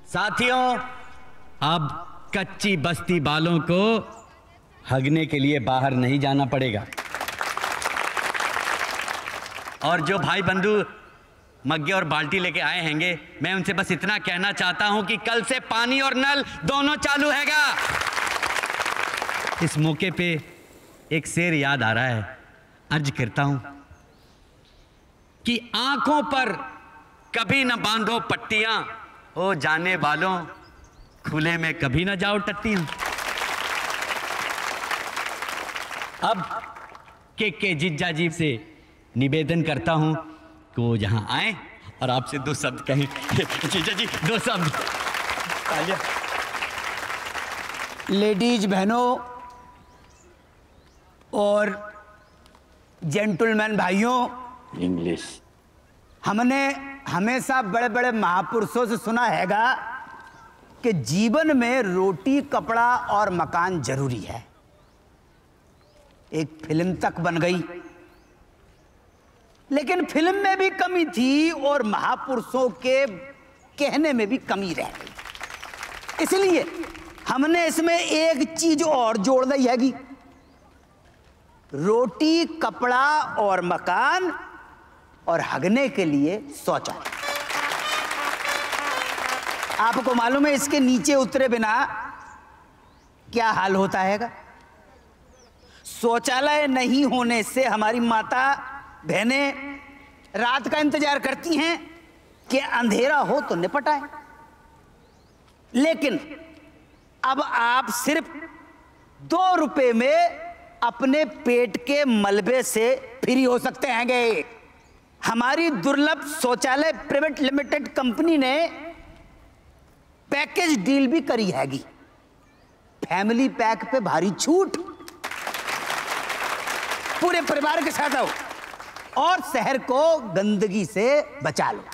साथियों, अब कच्ची बस्ती वालों को हगने के लिए बाहर नहीं जाना पड़ेगा। और जो भाई बंधु मग्गे और बाल्टी लेके आए हैंगे, मैं उनसे बस इतना कहना चाहता हूं कि कल से पानी और नल दोनों चालू हैगा। इस मौके पे एक शेर याद आ रहा है, अर्ज करता हूं कि आंखों पर कभी न बांधो पट्टियां, ओ जाने वालों खुले में कभी न जाओ टट्टियां। अब के जिज्जा जी से निवेदन करता हूं कि वो जहां आए और आपसे दो शब्द कहें। जिज्जा जी, दो शब्द। लेडीज बहनों और जेंटलमैन भाइयों, इंग्लिश। हमने हमेशा बड़े बड़े महापुरुषों से सुना हैगा कि जीवन में रोटी, कपड़ा और मकान जरूरी है। एक फिल्म तक बन गई, लेकिन फिल्म में भी कमी थी और महापुरुषों के कहने में भी कमी रह गई। इसलिए हमने इसमें एक चीज और जोड़ दी हैगी, रोटी, कपड़ा और मकान और हगने के लिए शौचालय। आपको मालूम है इसके नीचे उतरे बिना क्या हाल होता हैगा? शौचालय नहीं होने से हमारी माता बहनें रात का इंतजार करती हैं कि अंधेरा हो तो निपट आए। लेकिन अब आप सिर्फ 2 रुपए में अपने पेट के मलबे से फ्री हो सकते हैं। हमारी Durlabh Shauchalay private limited company ने पैकेज डील भी करी हैगी। फैमिली पैक पे भारी छूट, पूरे परिवार के साथ आओ और शहर को गंदगी से बचा लो।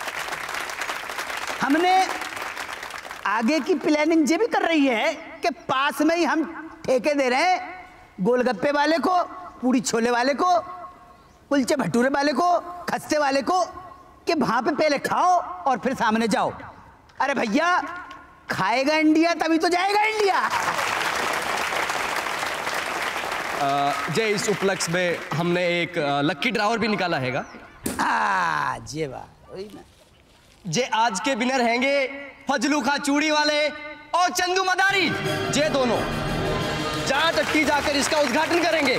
हमने आगे की प्लानिंग ये भी कर रही है कि पास में ही हम ठेके दे रहे हैं गोलगप्पे वाले को, पूड़ी छोले वाले को, कुलचे भटूरे वाले को, खस्ते वाले को, कि वहां पे पहले खाओ और फिर सामने जाओ। अरे भैया, खाएगा इंडिया तभी तो जाएगा इंडिया। जे इस उपलक्ष्य में हमने एक लक्की ड्रावर भी निकाला हैगा। जे वाह, वही ना। जे आज के विनर हैंगे फजलू खा चूड़ी वाले और चंदू मदारी। जे दोनों जहां टट्टी जाकर इसका उद्घाटन करेंगे।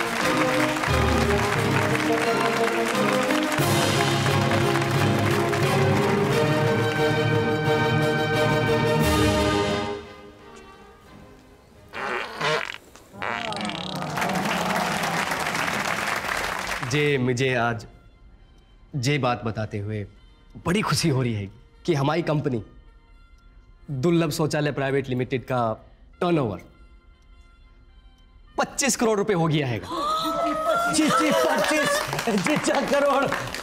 जे मुझे आज जे बात बताते हुए बड़ी खुशी हो रही है कि हमारी company Durlabh Shauchalay private limited का टर्नओवर 25 करोड़ रुपए हो गया है। 25 करोड़।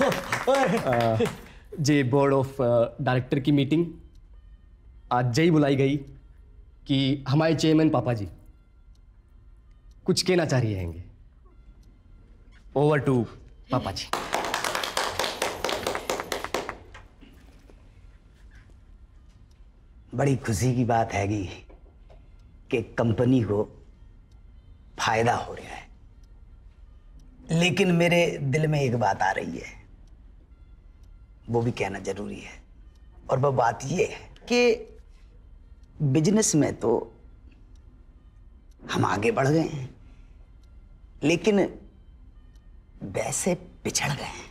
जे बोर्ड ऑफ डायरेक्टर की मीटिंग आज जय बुलाई गई कि हमारे चेयरमैन पापा जी कुछ कहना चाह रही हैंगे। ओवर टू पापा जी। बड़ी खुशी की बात हैगी कि कंपनी को फायदा हो रहा है, लेकिन मेरे दिल में एक बात आ रही है, वो भी कहना जरूरी है। और वो बात ये है कि बिजनेस में तो हम आगे बढ़ गए हैं, लेकिन वैसे पिछड़ गए हैं।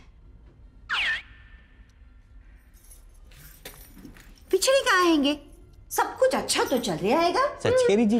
पिछड़ी कहाँ आएंगे? सब कुछ अच्छा तो चल रहा है। सच कह रही जी।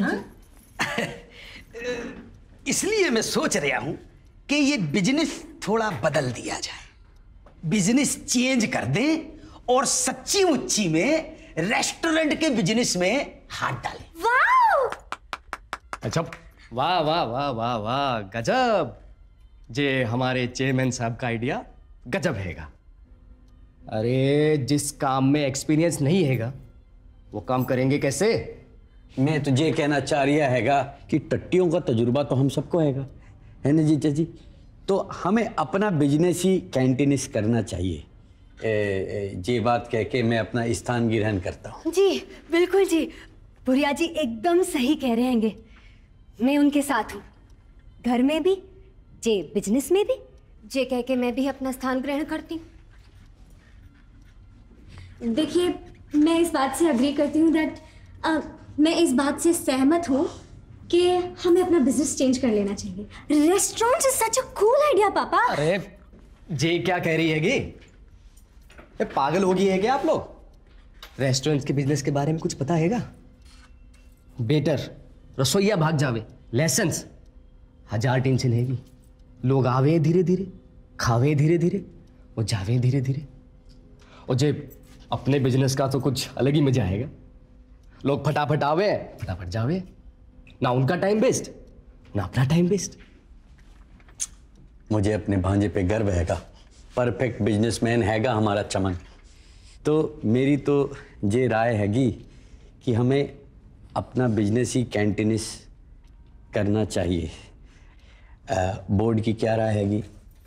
इसलिए मैं सोच रहा हूं कि ये बिजनेस थोड़ा बदल दिया जाए, बिजनेस चेंज कर दें और सच्ची मुच्ची में रेस्टोरेंट के बिजनेस में हाथ डालें। वाह! अच्छा, वाह वाह वाह वाह वाह, गजब। जे हमारे चेयरमैन साहब का आइडिया गजब हैगा। अरे जिस काम में एक्सपीरियंस नहीं हैगा वो काम करेंगे कैसे? मैं तुझे कहना चाह रहा हैगा कि टट्टियों का तजुर्बा तो हम सबको हैगा, है ना जीजा जी? तो हमें अपना बिजनेस ही कैंटीनिस करना चाहिए। ये बात कह के मैं अपना स्थान ग्रहण करता हूँ। जी बिल्कुल जी, बुढ़िया जी एकदम सही कह रहे हैंगे। मैं उनके साथ हूँ, घर में भी, जे बिजनेस में भी, जे कह के मैं भी अपना स्थान ग्रहण करती हूँ। देखिए, मैं इस बात से अग्री करती हूँ दैट मैं इस बात से सहमत हूँ कि हमें अपना बिजनेस चेंज कर लेना चाहिए। Restaurant is such a cool idea papa. अरे जे क्या कह रही हैगी? ये पागल हो गई है क्या आप लोग? रेस्टोरेंट के बिजनेस के बारे में कुछ पता हैगा? बेटर रसोईया भाग जावे, लेसन्स 1000 टेंशन हैगी। लोग आवे धीरे धीरे, खावे धीरे धीरे और जावे धीरे धीरे। और जे अपने बिजनेस का तो कुछ अलग ही मजा आएगा। लोग फटाफट आवे, फटाफट जावे, ना उनका टाइम वेस्ट ना अपना टाइम वेस्ट। मुझे अपने भांजे पे गर्व हैगा, परफेक्ट बिजनेसमैन हैगा हमारा चमन। तो मेरी तो ये राय हैगी कि हमें अपना बिजनेस ही कैंटीनिस करना चाहिए। बोर्ड की क्या राय हैगी?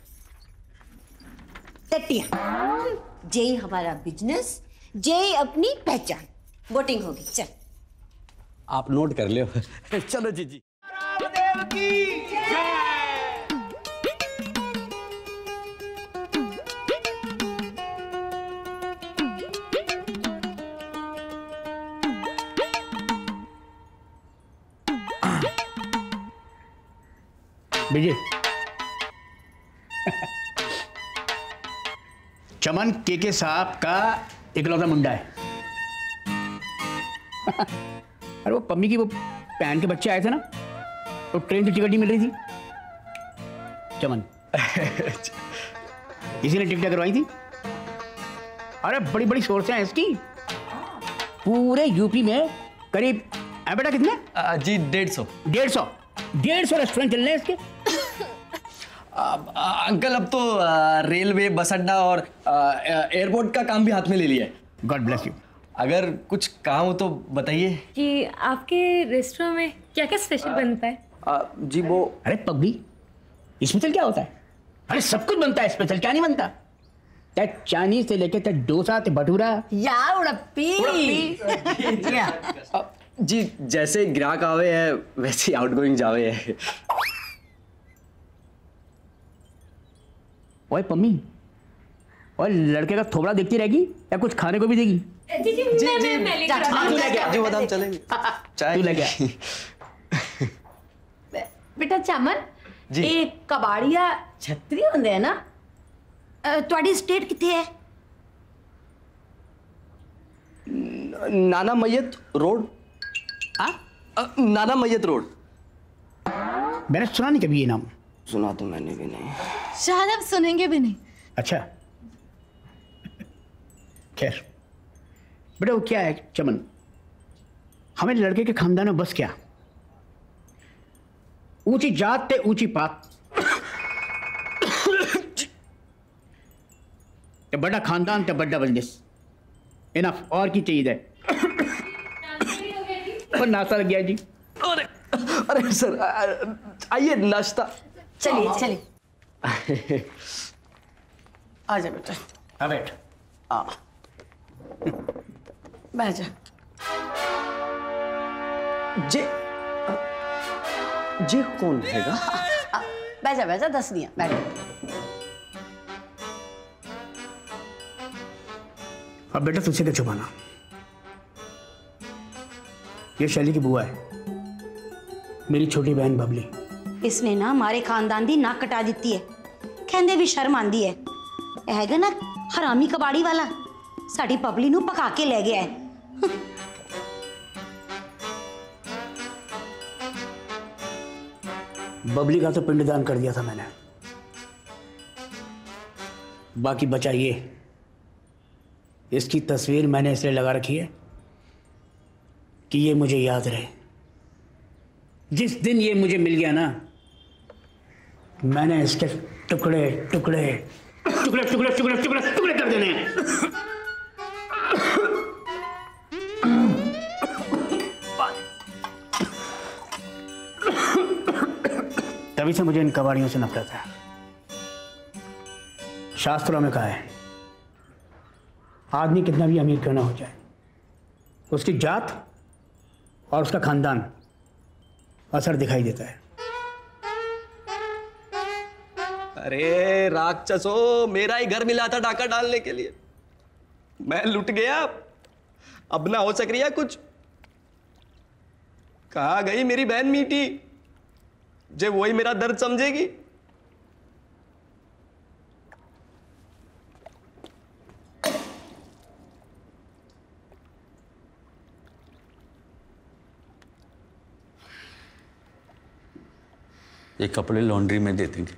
टट्टियां, जे हमारा बिजनेस, जे अपनी पहचान। वोटिंग होगी, चल। आप नोट कर लो। चलो जी। रामदेव की जय। विजय, चमन के साहब का इकलौता मुंडा है। अरे वो पम्मी की वो बहन के बच्चे आए थे ना, तो ट्रेन की टिकट नहीं मिल रही थी। चमन इसी ने टिकट करवाई थी। अरे बड़ी बड़ी सोर्सें हैं इसकी, पूरे यूपी में करीब बेटा कितने? जी 150। 150 रेस्टोरेंट चल रहे हैं इसके। अंकल अब तो रेलवे, बस अड्डा और एयरपोर्ट का काम भी हाथ में ले लिया है। God bless you. अगर कुछ काम हो तो बताइए। कि आपके रेस्टोरेंट में क्या क्या स्पेशल बनता है? जी वो अरे पगली, स्पेशल क्या होता है? अरे सब कुछ बनता है, स्पेशल क्या नहीं बनता? चाहे चाइनीज से लेके चाहे डोसा से भटूरा या उड़प्पी। जी जैसे ग्राहक आवे है वैसे आउटगोइंग जावे है। ओए पम्मी, और लड़के का थोबड़ा देखती रहेगी या कुछ खाने को भी देगी? जी जी, मैं लेकर आती हूँ। तू लेके आ। जी बताओ चलेंगे। तू लेके आ। बेटा चमन, जी। ये कबाड़िया छतरी होंदे है ना? ਤੁਹਾਡੀ स्टेट किथे है? नाना मैयत रोड। नाना मैयत रोड। मैंने सुना नहीं कभी ये नाम। सुना तो मैंने भी नहीं। शायद आप सुनेंगे भी नहीं। अच्छा खैर बेटा, वो क्या है चमन, हमें लड़के के खानदान में बस क्या, ऊंची जात ते ऊंची पात, ते बड़ा खानदान ते बड़ा बिजनेस, इनफ। और की चाहिए है? और नाश्ता लग गया जी। अरे अरे सर आइए नाश्ता। चलिए चलिए। आ जा बेटा, हाँ बैठ। बैठ जा। जे जे कौन हैगा? बैठ जा, दस दिया बैठ। अब बेटा तुझसे क्या छुपाना, ये शैली की बुआ है, मेरी छोटी बहन बबली। इसने ना हमारे खानदान दी नाक कटा दी है, कहंदे भी शर्म आंदी है। हैगा ना हरामी कबाड़ी वाला, साडी बबली नू पका के ले गया है। बबली का तो पिंडदान कर दिया था मैंने, बाकी बचा ये, इसकी तस्वीर मैंने इसलिए लगा रखी है कि ये मुझे याद रहे। जिस दिन ये मुझे मिल गया ना, मैंने इसके टुकड़े टुकड़े टुकड़े टुकड़े टुकड़े टुकड़े टुकड़े कर देने हैं। तभी से मुझे इन कबाड़ियों से नफरत है। शास्त्रों में कहा है आदमी कितना भी अमीर क्यों ना हो जाए, उसकी जात और उसका खानदान असर दिखाई देता है। अरे राक्षसो, मेरा ही घर मिला था डाका डालने के लिए, मैं लुट गया। अब ना हो सक रही है कुछ। कहाँ गई मेरी बहन मीठी, जो वही मेरा दर्द समझेगी। ये कपड़े लॉन्ड्री में दे देंगे।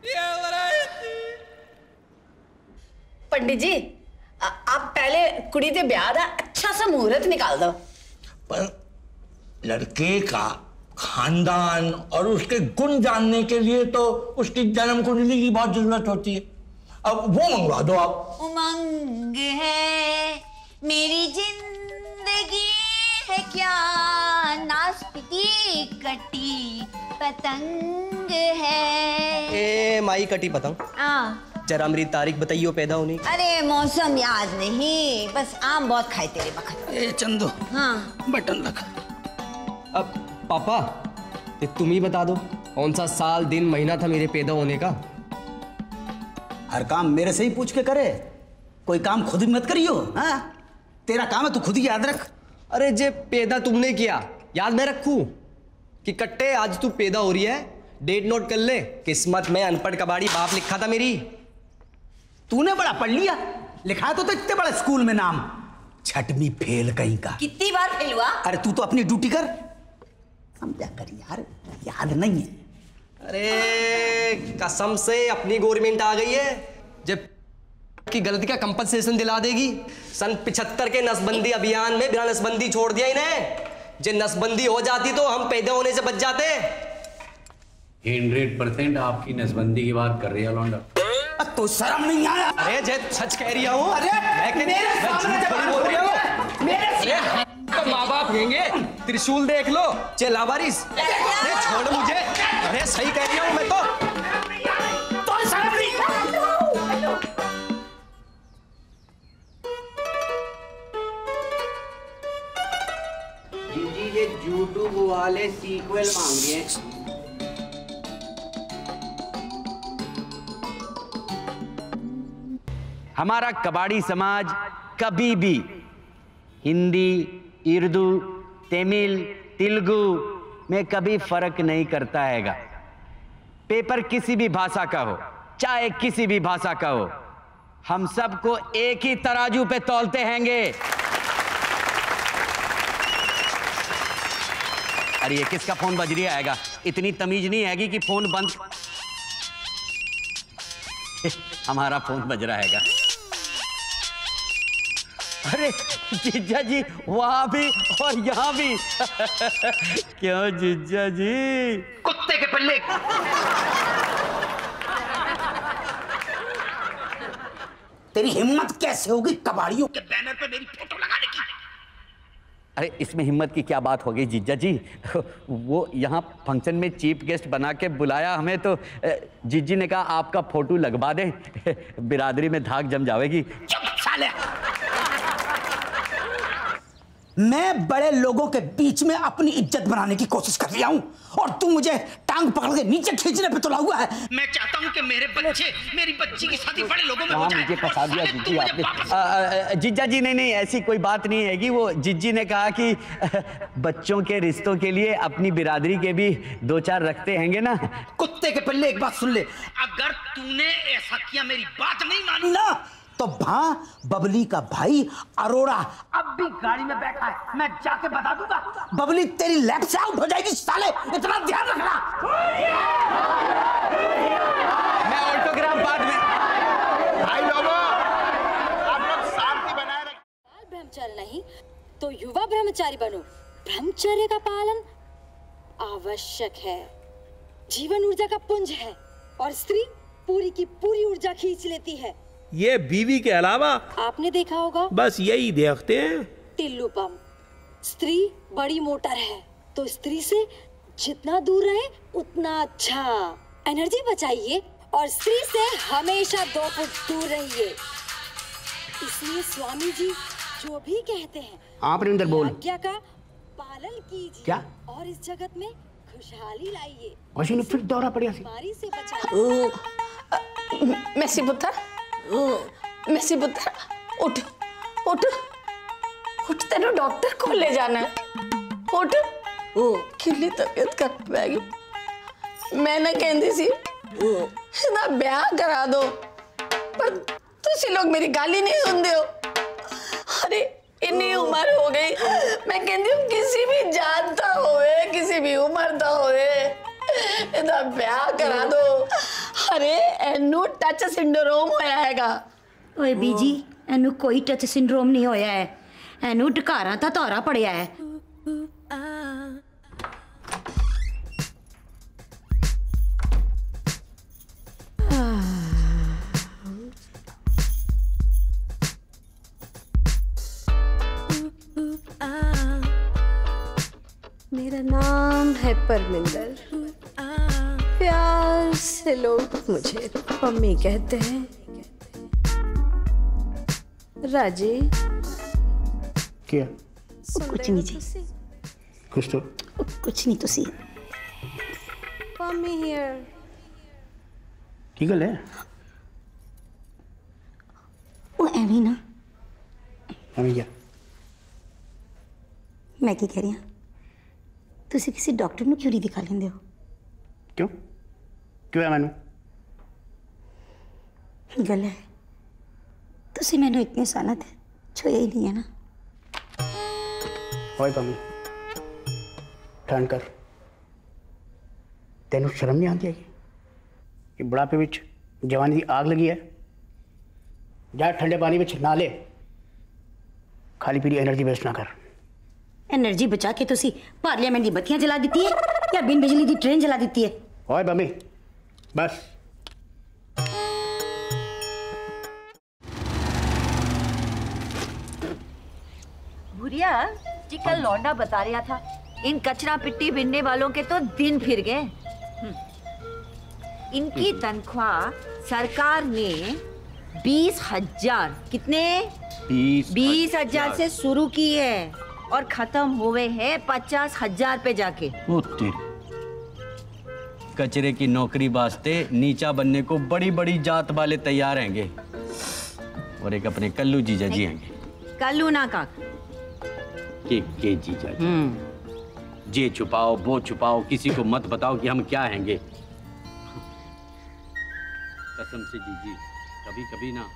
पंडित जी, आप पहले कुड़ी दे ब्याह दा अच्छा सा मुहूर्त निकाल दो। पर लड़के का खानदान और उसके गुण जानने के लिए तो उसकी जन्म कुंडली की बहुत जरूरत होती है। अब वो मंगवा दो आप। उमंग है मेरी जिंदगी है क्या, नाचती कटी पतंग है। ए माई कटी पतंग, जरा मेरी तारीख बताइयो पैदा होने की। अरे मौसम याद नहीं, बस आम बहुत खाए तेरे वक्त। ए चंदो, हाँ बटन रख। अब पापा ये तुम ही बता दो, कौन सा साल दिन महीना था मेरे पैदा होने का? हर काम मेरे से ही पूछ के करे, कोई काम खुद भी मत करियो। हाँ, तेरा काम है, तू खुद ही याद रख। अरे जे पैदा तुमने किया याद मैं रखूं कि कट्टे आज तू पैदा हो रही है, डेट नोट कर ले। किस्मत में अनपढ़ कबाड़ी बाप लिखा था मेरी। तूने बड़ा पढ़ लिया, लिखा है तो इतने बड़े स्कूल में नाम, छठवीं फेल कहीं का। कितनी बार फेल हुआ? अरे तू तो अपनी ड्यूटी कर, समझा कर यार, याद नहीं है। अरे कसम से अपनी गवर्नमेंट आ गई है, जब की गलती का कंपनसेशन दिला देगी। सन 75 के नसबंदी अभियान में बिना नसबंदी छोड़ दिया इन्हें। जे नसबंदी हो जाती तो हम पैदा होने से बच जाते। 100% आपकी नसबंदी की बात कर रही है लौंडा। तो शर्म नहीं आया? अरे जे सच कह रही हूँ। अरे मेरे सामने बोल रही हूँ। मेरे तो माँ बाप कहेंगे त्रिशूल देख लो चे लावारिस। अरे छोड़ मुझे। अरे सही कह रही हूँ मैं तो शर्म नहीं। जी ये यूट्यूब वाले सीक्वल मांग रहे हैं। हमारा कबाड़ी समाज कभी भी हिंदी, उर्दू, तमिल, तेलुगु में कभी फर्क नहीं करता हैगा। पेपर किसी भी भाषा का हो, चाहे किसी भी भाषा का हो, हम सबको एक ही तराजू पे तौलते हैंगे। अरे ये किसका फोन बज रही आएगा? इतनी तमीज नहीं हैगी कि फोन बंद। हमारा फोन बज रहा हैगा। अरे जीजा जी, वहां भी और यहाँ भी। क्यों जीजा जी? कुत्ते के पल्ले। तेरी हिम्मत कैसे होगी कबाड़ियों के बैनर पे मेरी फोटो लगाने की? अरे इसमें हिम्मत की क्या बात हो गई जीजा जी? वो यहाँ फंक्शन में चीफ गेस्ट बना के बुलाया हमें, तो जीजी ने कहा आपका फोटो लगवा दे, बिरादरी में धाक जम जाएगी। चुप साले। मैं बड़े लोगों के बीच में अपनी इज्जत बनाने की कोशिश कर रहा हूं और तू मुझे टांग पकड़ के नीचे खींचने पे तुला हुआ है। मैं चाहता हूं कि मेरे बच्चे, मेरी बच्ची की शादी बड़े लोगों में हो जाए। मुझे फंसा दिया जीजी आपने। जीजा जी नहीं, ऐसी कोई बात नहीं हैगी। वो जीजी ने कहा कि बच्चों के रिश्तों के लिए अपनी बिरादरी के भी 2-4 रखते हैंगे ना। कुत्ते के पल्ले, एक बात सुन ले, अगर तूने ऐसा किया, मेरी बात नहीं मानी ना, तो बबली का भाई अरोड़ा अब भी गाड़ी में बैठा है, मैं जाके बता दूंगा। बबली तेरी लेफ्ट से आउट हो जाएगी साले, इतना ध्यान रखना। मैं ऑटोग्राफ बाद में। भाई लोगों, आप लोग शांति बनाए रखें। ब्रह्मचारी नहीं तो युवा ब्रह्मचारी बनो। ब्रह्मचर्य का पालन आवश्यक है। जीवन ऊर्जा का पुंज है और स्त्री पूरी की पूरी ऊर्जा खींच लेती है। ये बीवी के अलावा आपने देखा होगा, बस यही देखते हैं। टिल्लू पंप। स्त्री बड़ी मोटर है तो स्त्री से जितना दूर रहे उतना अच्छा। एनर्जी बचाइए और स्त्री से हमेशा 2 फुट दूर रहिए। इसलिए स्वामी जी जो भी कहते हैं हाँ परिंदर बोल। आज्ञा का पालन कीजिए। क्या? और इस जगत में खुशहाली लाइए। वैसे ने फिर दौरा पड़िया सी। बीमारी से बचाइए। मेसी पुत्र, मेसी पुत्र, उठ उठ उठ, तेरे डॉक्टर को ले जाना है। उठ, कितनी तबीयत खराब है गई। मैं ना कहती सी ना ब्याह करा दो, पर तुसी लोग मेरी गाली नहीं सुनते हो। अरे इतनी उम्र हो गई, मैं कहती हूँ किसी भी जात का होए, किसी भी उम्र का होए, ना ब्याह करा दो। अरे एनू टच सिंड्रोम होया हैगा। ओए बीजी, एनू कोई टच सिंड्रोम नहीं होया है, एनू ढकारा ता तौरा पड़िया है। मेरा नाम है परमिंदर, प्यार से लोग मुझे मम्मी कहते हैं। राजी क्या? कुछ नहीं जी, कुछ तो कुछ नहीं तुसी। Mummy here. की गल है? वो एवी ना, हमें क्या? मैं की कह रही हूँ, तुसी किसी डॉक्टर ਨੂੰ क्यों नहीं दिखा लेंदे हो? क्यों? क्यों है मैनू? गल है, तुसी मैंने इतने साल ते छुया ही नहीं है ना। ओए पम्मी, ठंड कर। तेनू शर्म नहीं आती है कि बुढ़ापे विच जवानी की आग लगी है? जा ठंडे पानी विच ना ले, खाली पीली एनर्जी वेस्ट ना कर। एनर्जी बचा के तुसी पार्लियामेंट दी बत्तियां जला देती है या बिन बिजली दी ट्रेन जला देती है? ओए पम्मी, बस। भूरिया जी, कल लौंडा बता रहा था इन कचरा पिट्टी बिनने वालों के तो दिन फिर गए। इनकी तनख्वाह सरकार ने 20,000 कितने 20,000 से शुरू की है और खत्म हुए हैं 50,000 पे जाके। कचरे की नौकरी वास्ते नीचा बनने को बड़ी बड़ी जात वाले तैयार हैंगे, और एक अपने कल्लू जीजा जी हैंगे। कल्लू ना का के जीजा जी। ये छुपाओ वो छुपाओ, किसी को मत बताओ कि हम क्या हैंगे। कसम से जीजी, कभी कभी ना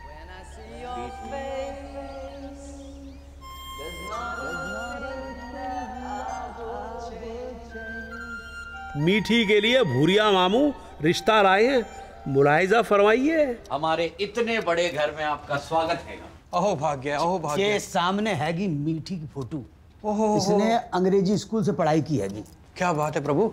मीठी के लिए भूरिया मामू रिश्ता लाए हैं, मुलाहिजा फरमाइए। हमारे इतने बड़े घर में आपका स्वागत है। अहो भाग्य, अहो भाग्य। ये सामने हैगी मीठी की फोटो। ओहो, इसने अंग्रेजी स्कूल से पढ़ाई की हैगी। क्या बात है प्रभु।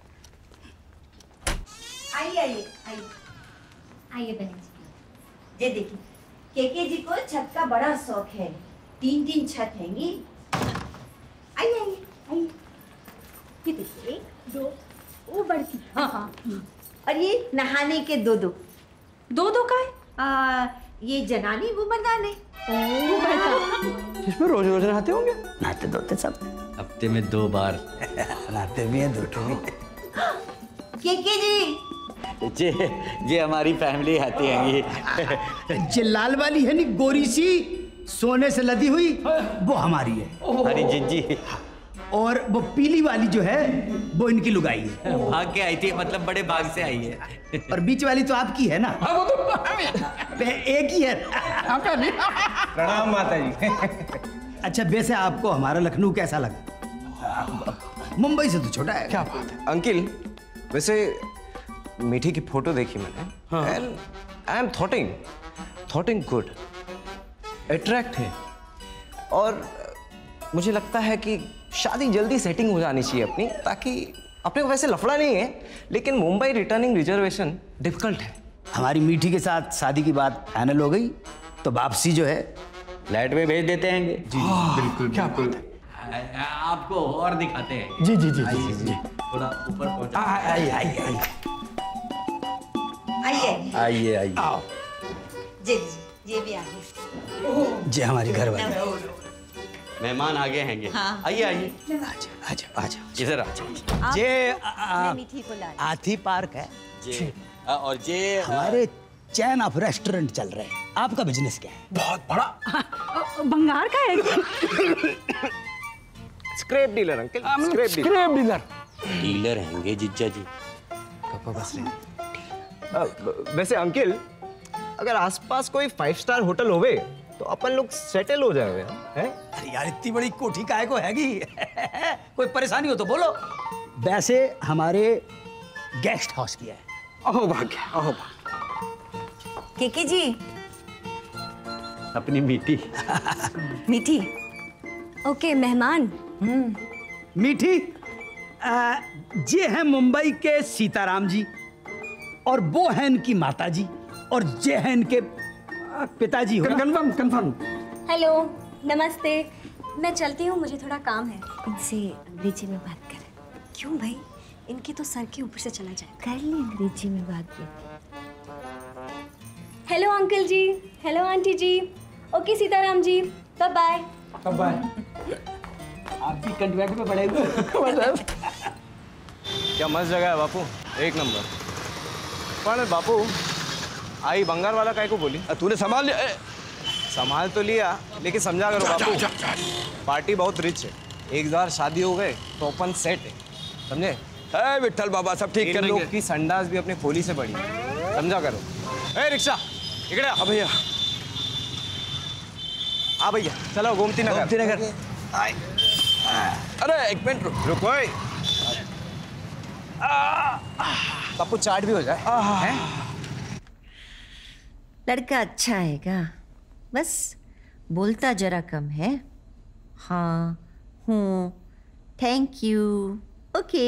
आइए आइए आइए आइए बहन जी, ये देखिए केके जी को छत का बड़ा शौक है, 3 छत हैंगी। आइए आइए आइए, ये देखिए 1 2 वो बड़की, हाँ और ये नहाने के 2 का है। ये जनानी वो मर्दाने। इसमें रोज रोज नहाते होंगे? नहाते धोते सब, हफ्ते में 2 बार नहाते भी हैं, धोते भी। केके जी, ये हमारी फैमिली आती है। ये लाल वाली है नी, गोरी सी सोने से लदी हुई, वो हमारी है। हमारी जिज्जी। और वो पीली वाली जो है वो इनकी लुगाई है। भाग के आई थी, मतलब बड़े भाग से आई है। और बीच वाली तो आपकी है ना? वो तो एक ही है। प्रणाम माता जी। अच्छा, वैसे आपको हमारा लखनऊ कैसा लगा? मुंबई से तो छोटा है। क्या बात है अंकिल, वैसे मीठी की फोटो देखी मैंने, and I am thinking good, attract है, और मुझे लगता है कि शादी जल्दी सेटिंग हो जानी चाहिए अपनी, ताकि अपने को वैसे लफड़ा नहीं है, लेकिन मुंबई रिटर्निंग रिजर्वेशन डिफिकल्ट है। हमारी मीठी के साथ शादी की बात फाइनल हो गई, तो वापसी जो है फ्लैट में भेज देते हैं। जी बिल्कुल। क्या बात है। आपको और दिखाते हैं। जी जी जी जी जी। थोड़ा ऊपर पहुंचा। आइए आइए आइए आइए। जी जी ये भी आ गए। जे हमारी घर वाली मेहमान आगे हैंगे। हाँ। आइए आइए, आजा आजा इधर आ जाइए। जे मैं मीठी को ला रही हूँ। हाथी पार्क है जी और जे हमारे चैन ऑफ रेस्टोरेंट चल रहे हैं। आपका बिजनेस क्या है? बहुत बड़ा। बंगार का है। Scrap dealer uncle, scrap dealer. Scrap dealer. Dealer हैंगे जीजा जी। पापा बस वैसे अंकल, अगर आसपास कोई 5 स्टार होटल होवे तो अपन लोग सेटल हो जाएंगे हैं? अरे यार इतनी बड़ी कोठी काहे को हैगी? कोई परेशानी हो तो बोलो। वैसे हमारे गेस्ट हाउस की है। अहो भाग्य, अहो भाग्य। केके जी अपनी मीठी मीठी। ओके मेहमान। मीठी ये है मुंबई के सीताराम जी और वो है इनकी माता जी और ये है इनके पिताजी। हो कंफर्म कंफर्म। हेलो नमस्ते, मैं चलती हूँ, मुझे थोड़ा काम है। इनसे अंग्रेजी में बात करें। क्यों भाई, इनके तो सर के ऊपर से चला जाए। कर ली अंग्रेजी में बात भी। Hello uncle ji, hello aunty ji, okay Sitaram ji, bye bye. Bye. आप भी कंट्रैक्ट में पड़े हुए। क्या मस्त जगह है बापू, एक नंबर। पर बापू आई बंगाल वाला काय को बोली? तूने संभाल लिया? संभाल तो लिया, लेकिन समझा करो बापू, पार्टी बहुत रिच है। एक बार शादी हो गए तो अपन सेट है, समझे? विठल बाबा सब ठीक करेंगे। लोग की संडास भी अपने खोली से बड़ी, समझा करो। ए रिक्शा इकड़े आ भैया। हाँ भैया चलो गोमती नगर। गोमती नगर। अरे एक मिनट रुको। बापू चाट भी हो जाए। हैं? लड़का अच्छा हैगा, बस बोलता जरा कम है। हाँ हूँ, थैंक यू, ओके।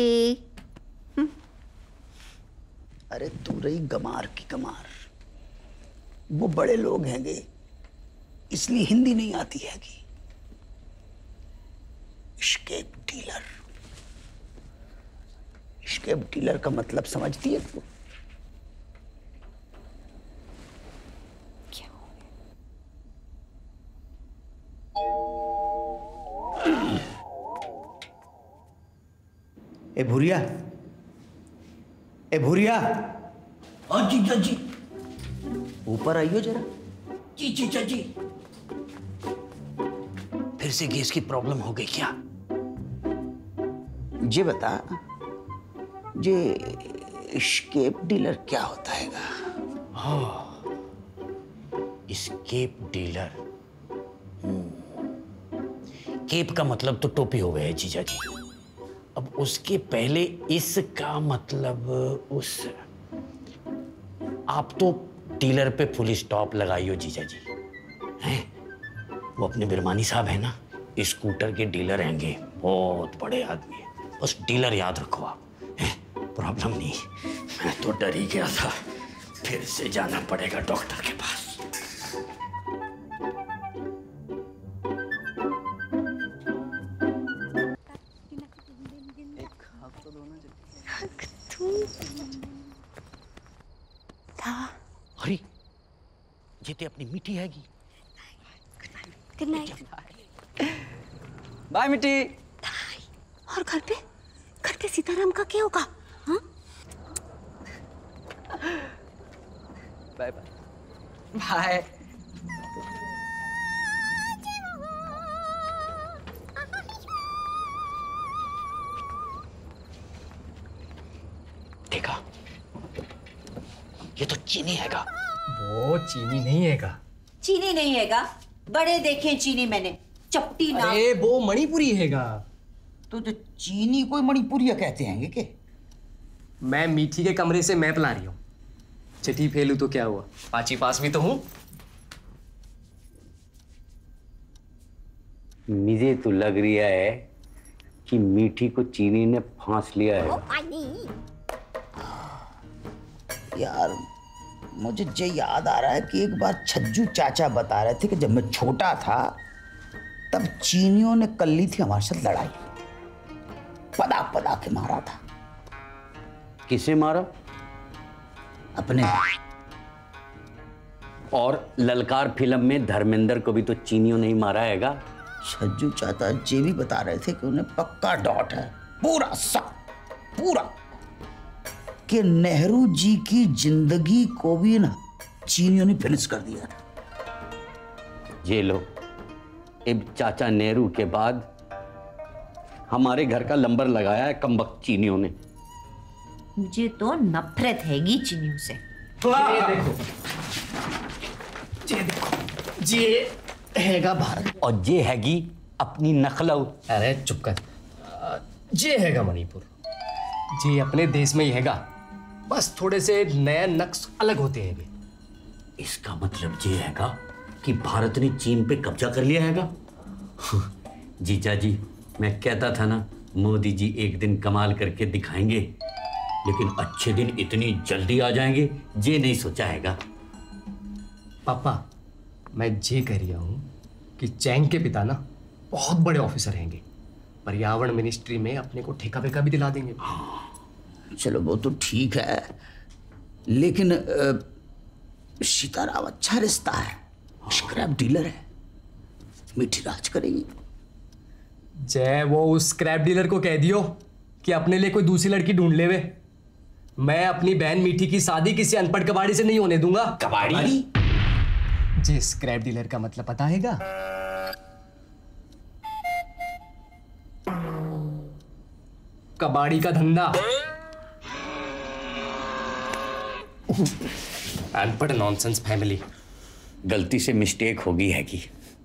अरे तू रही गमार की गमार। वो बड़े लोग हैंगे इसलिए हिंदी नहीं आती हैगी। स्केप डीलर, स्केप डीलर का मतलब समझती है तू? ए भूरिया, ए भूरिया। हाँ जीजा जी। ऊपर आइयो जरा। जी जीजा जी। फिर से गैस की प्रॉब्लम हो गई क्या? ये बता, ये स्केप डीलर क्या होता हैगा? Escape dealer. केप का मतलब तो टोपी हो गया है जीजा जी। अब उसके पहले इसका मतलब उस, आप तो डीलर पे फुल स्टॉप लगाइयो जीजा जी। हैं? वो अपने बिरमानी साहब है ना, स्कूटर के डीलर हैंगे, बहुत बड़े आदमी है। बस डीलर याद रखो आप, प्रॉब्लम नहीं। मैं तो डर ही गया था, फिर से जाना पड़ेगा डॉक्टर के पास। अरे ये तो अपनी मीठी हैगी। Good night. बाय मिट्टी। और घर पे सीताराम का क्या होगा? हाँ? Bye bye. बाय। देखा, ये तो चीनी हैगा। वो चीनी नहीं हैगा। चीनी नहीं हैगा? बड़े देखे चीनी मैंने, चपटी ना। अरे वो मणिपुरी हैगा। तो चीनी कोई मणिपुरिया कहते हैं के? मैं मीठी के कमरे से मैप ला रही हूँ। चिट्ठी फेलू तो क्या हुआ, पाची पास भी तो हूँ। मुझे तो लग रहा है कि मीठी को चीनी ने फांस लिया है। यार मुझे ये याद आ रहा है कि एक बार छज्जू चाचा बता रहे थे कि जब मैं छोटा था तब चीनियों ने कर ली थी हमारे साथ लड़ाई, पदा पदा के मारा था। किसे मारा? अपने। और ललकार फिल्म में धर्मेंद्र को भी तो चीनियों ने ही मारा हैगा। छज्जू चाचा ये भी बता रहे थे कि उन्हें पक्का डॉट है, पूरा सब पूरा, कि नेहरू जी की जिंदगी को भी ना चीनियों ने फिनिश कर दिया था। ये लो, अब चाचा नेहरू के बाद हमारे घर का नंबर लगाया है कमबख्त चीनियों ने। मुझे तो नफरत हैगी चीनियों से। ये देखो, ये हैगा भारत और ये हैगी अपनी नखलऊ। अरे चुप कर। ये हैगा मणिपुर, ये अपने देश में ही हैगा, बस थोड़े से नए नक्श अलग होते हैं। इसका मतलब ये हैगा कि भारत ने चीन पे कब्जा कर लिया हैगा। जीजा जी, मैं कहता था ना मोदी जी एक दिन कमाल करके दिखाएंगे, लेकिन अच्छे दिन इतनी जल्दी आ जाएंगे ये नहीं सोचा हैगा। पापा, मैं ये कह रहा हूँ कि चैंग के पिता ना बहुत बड़े ऑफिसर रहेंगे, पर्यावरण मिनिस्ट्री में अपने को ठेका वेका भी दिला देंगे। चलो वो तो ठीक है, लेकिन सीताराम अच्छा रिश्ता है, स्क्रैप डीलर है, मीठी राज करेगी। जय वो उस स्क्रैप डीलर को कह दियो कि अपने लिए कोई दूसरी लड़की ढूंढ ले वे। मैं अपनी बहन मीठी की शादी किसी अनपढ़ कबाड़ी से नहीं होने दूंगा। कबाड़ी? जे स्क्रैप डीलर का मतलब पता हैगा? कबाड़ी का धंधा। अनपढ़ नॉनसेंस फैमिली। गलती से मिस्टेक होगी है कि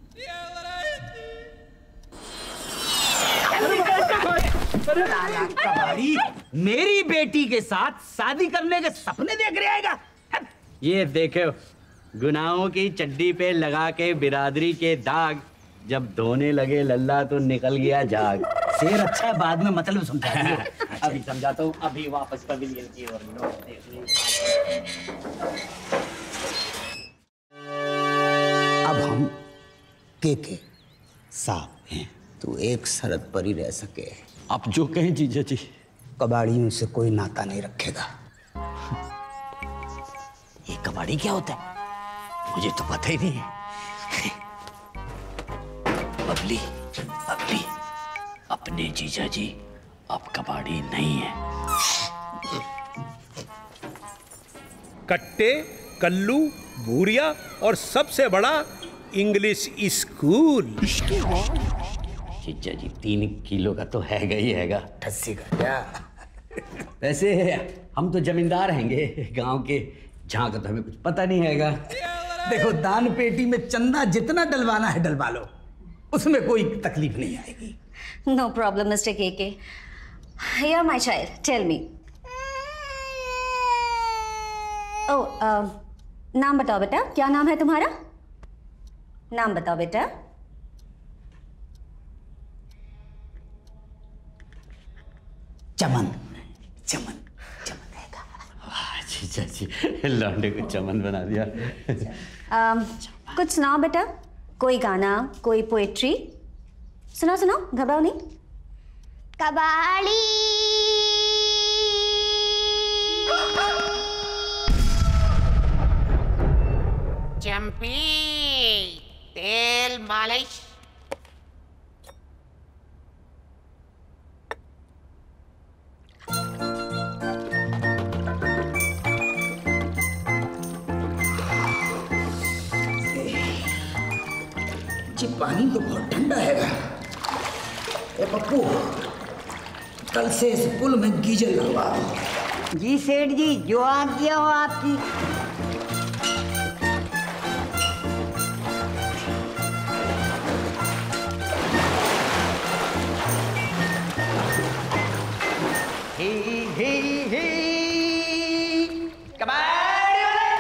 कबाड़ी मेरी बेटी के साथ शादी करने के सपने देख रहे आएगा। ये देखो, गुनाहों की चड्डी पे लगा के बिरादरी के दाग, जब धोने लगे लल्ला तो निकल गया जाग। शेर अच्छा है, बाद में मतलब समझा दियो। अभी समझाता हूँ, अभी वापस पवेलियन की ओर अब हम के साफ हैं, तो एक शर्त पर ही रह सके। आप जो कहें जीजा जी। कबाड़ियों से कोई नाता नहीं रखेगा। ये कबाड़ी क्या होता है मुझे तो पता ही नहीं है। बबली बबली, अपने जीजा जी अब कबाड़ी नहीं है। कट्टे, कल्लू, भूरिया और सबसे बड़ा इंग्लिश स्कूल। जीजा जी 3 किलो का तो हैगा ही हैगा। ठस्सी का क्या? वैसे हम तो जमींदार हैंगे गांव के, जहां का तो हमें कुछ पता नहीं हैगा। देखो, दान पेटी में चंदा जितना डलवाना है डलवा लो, उसमें कोई तकलीफ नहीं आएगी। No problem, Mr. KK. Yeah, my child, tell me. Oh, नाम बताओ बेटा, क्या नाम है तुम्हारा? नाम बताओ बेटा। चमन। चमन चमन है। जीजा जी लौंडे को चमन बना दिया। कुछ सुनाओ बेटा, कोई गाना, कोई पोएट्री सुनाओ। सुनाओ, घबराओ नहीं। कबाड़ी चंपी तेल मालिश। जी पानी तो बहुत ठंडा है। ए पप्पू, कल से इस पुल में गीजर लगवा। जी सेठ जी, जो आज्ञा हो आपकी। कबाड़ी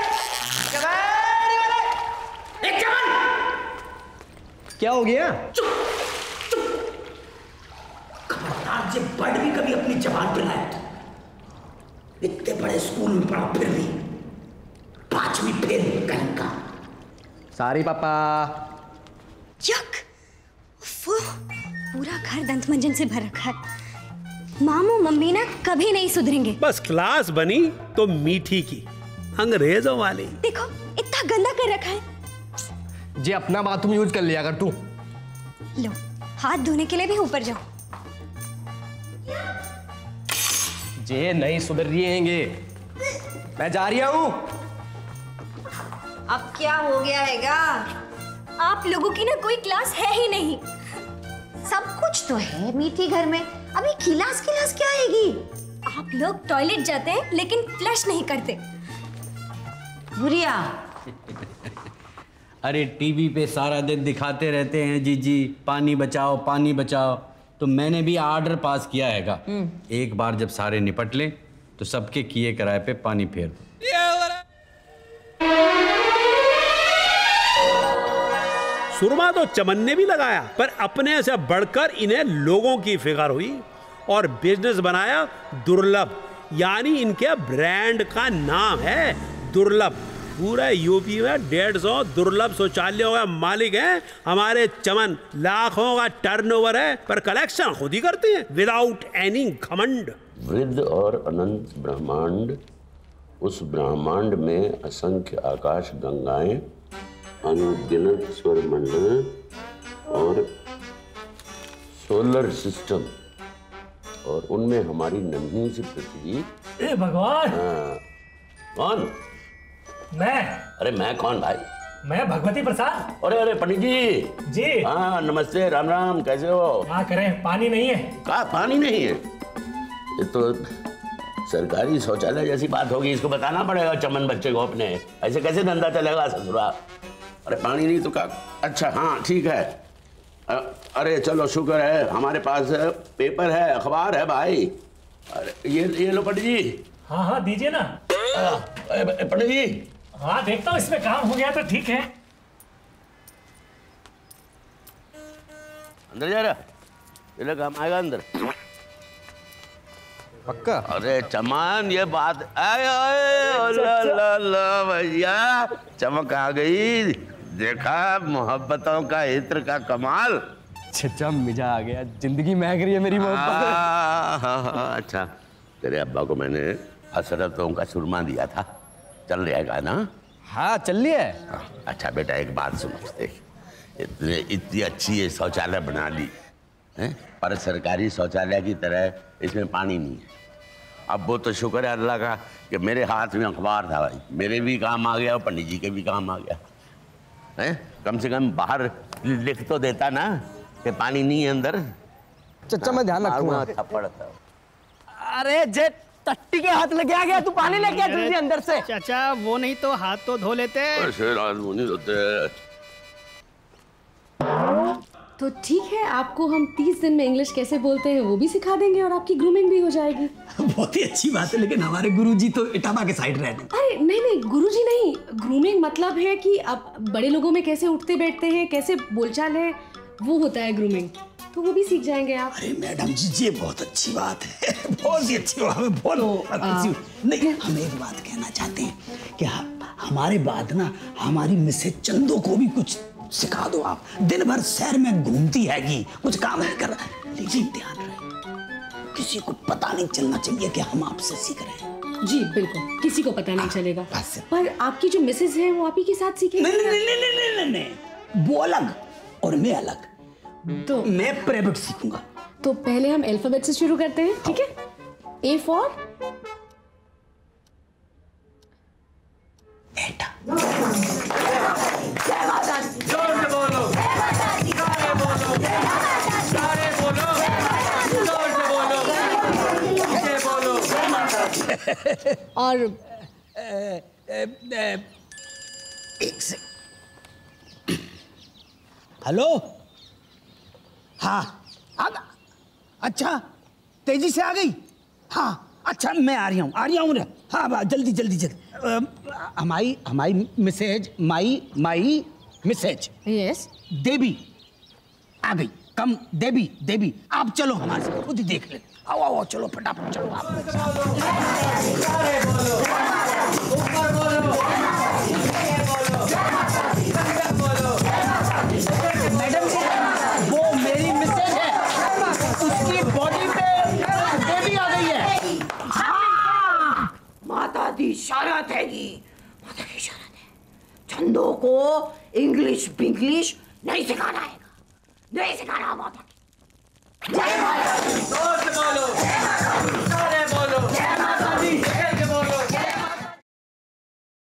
वाले, एक चमन। क्या हो गया? खबरदार, जब बर्ड भी कभी अपनी जबान पर लाए तो। इतने बड़े स्कूल में पढ़ा, फिर भी 5वीं फेल कहीं का। सारी पापा। यक, पूरा घर दंत मंजन से भर रखा है। मामू मम्मी ना कभी नहीं सुधरेंगे। बस क्लास बनी तो मीठी की, अंग्रेजों वाली। देखो, इतना गंदा कर में रखा है। जे अपना बाथरूम यूज कर लिया अगर तू। लो, हाथ धोने के लिए भी ऊपर जाओ। जे नहीं सुधर रही हैंगे, मैं जा रही हूँ। अब क्या हो गया हैगा? आप लोगों की ना कोई क्लास है ही नहीं। सब कुछ तो है मीठी घर में, अभी खिलास क्या आएगी? आप लोग टॉयलेट जाते हैं लेकिन फ्लश नहीं करते। भूरिया, अरे टीवी पे सारा दिन दिखाते रहते हैं जीजी पानी बचाओ पानी बचाओ, तो मैंने भी ऑर्डर पास किया हैगा, एक बार जब सारे निपट लें तो सबके किए कराए पे पानी फेर दो। सुरमा तो चमन ने भी लगाया, पर अपने से बढ़कर इन्हें लोगों की फिक्र हुई और बिजनेस बनाया दुर्लभ, यानी इनके ब्रांड का नाम है दुर्लभ। पूरे यूपी में 150 दुर्लभ शौचालयों का मालिक हैं हमारे चमन। लाखों का टर्नओवर है, पर कलेक्शन खुद ही करती हैं विदाउट एनी घमंड। वृद्ध और अनंत ब्रह्मांड, उस ब्रह्मांड में असंख्य आकाश गंगाएं, अनगिनत स्वर मंडल और सोलर सिस्टम, और उनमें हमारी नन्ही सी पृथ्वी। ए भगवान! कौन? मैं। अरे मैं कौन भाई? मैं भगवती प्रसाद। अरे पंडित जी। जी। हाँ नमस्ते, राम राम, कैसे हो? क्या करें, पानी नहीं है। क्या पानी नहीं है? ये तो सरकारी शौचालय जैसी बात होगी, इसको बताना पड़ेगा चमन बच्चे को अपने। ऐसे कैसे धंधा चलेगा ससुरा? अरे पानी नहीं तो क्या? अच्छा हाँ ठीक है। अरे चलो शुक्र है हमारे पास पेपर है, अखबार है भाई। अरे ये लो पंडित जी। हाँ हाँ दीजिए ना। पंडित जी। हाँ देखता हूँ, इसमें काम हो गया तो ठीक है। अंदर जा रहा? ये काम आएगा अंदर पक्का? अरे चमन ये बात भैया, चमक आ गई। देखा मोहब्बतों का इत्र का कमाल। चचा मजा आ गया, जिंदगी महक रही है मेरी मोहब्बत। अच्छा तेरे अब्बा को मैंने हसरतों का सुरमा दिया था, चल रहेगा ना? हाँ चल रही है। अच्छा बेटा एक बात समझ देख, इतनी अच्छी ये शौचालय बना ली है, पर सरकारी शौचालय की तरह इसमें पानी नहीं है। अब वो तो शुक्र है अल्लाह का कि मेरे हाथ में अखबार था भाई, मेरे भी काम आ गया और पंडित जी के भी काम आ गया है। कम से कम बाहर लिख तो देता ना कि पानी नहीं है अंदर। चचा मैं ध्यान रखूंगा। थप्पड़ था। अरे जे टट्टी के हाथ लग गया, तू पानी लेके आ जल्दी अंदर से। चाचा वो नहीं तो हाथ तो धो लेते। ऐसे रात वो नहीं धोते। तो ठीक है, आपको हम 30 दिन में इंग्लिश कैसे बोलते हैं वो भी सिखा देंगे और आपकी ग्रूमिंग भी हो जाएगी। बहुत ही अच्छी बात है, लेकिन हमारे गुरुजी तो इटावा के साइड रहते हैं। अरे नहीं गुरुजी नहीं, ग्रूमिंग मतलब है कि अब बड़े लोगों में कैसे उठते बैठते हैं, कैसे बोलचाल है, वो होता है ग्रूमिंग। तो वो भी सीख जाएंगे आप। अरे मैडम जी ये बहुत अच्छी बात है, बहुत ही अच्छी बात है। बोलो। नहीं हम एक बात कहना चाहते हैं कि हमारे बाद ना हमारी मिसेज चंदो को भी कुछ सिखा दो आप। दिन भर शहर में घूमती हैगी, कुछ काम नहीं कर रहा, लेकिन ध्यान रहे किसी को पता नहीं चलना चाहिए कि हम आपसे सीख रहे हैं। जी बिल्कुल, किसी को पता नहीं चलेगा। पर आपकी जो मिसेज है वो आप ही के साथ सीखेंगे। नहीं, वो अलग और मैं अलग, तो मैं प्राइवेट सीखूंगा। तो पहले हम अल्फाबेट से शुरू करते हैं, ठीक है? ए फॉर एटा। जय माता दी। जोर से बोलो। जय माता दी। सारे बोलो। जय माता दी। सारे बोलो। जोर से बोलो। जय बोलो। जय माता दी। और एक से। हेलो। हाँ अच्छा तेजी से आ गई। हाँ अच्छा मैं आ रही हूँ रे। हाँ जल्दी हमारी missus my missus yes Devi आ गई। कम देवी आप चलो हमारे साथ, खुद ही देख ले। आओ चलो फटाफट चलो आप। मैडम जी वो मेरी मिसेज है, उसकी बॉडी पे देवी आ गई है। माता दी शरत हैगी, माता की शरत है। चंदो को इंग्लिश बिंग्लिश नहीं सिखाना है, नहीं सिखाना बाबा। जय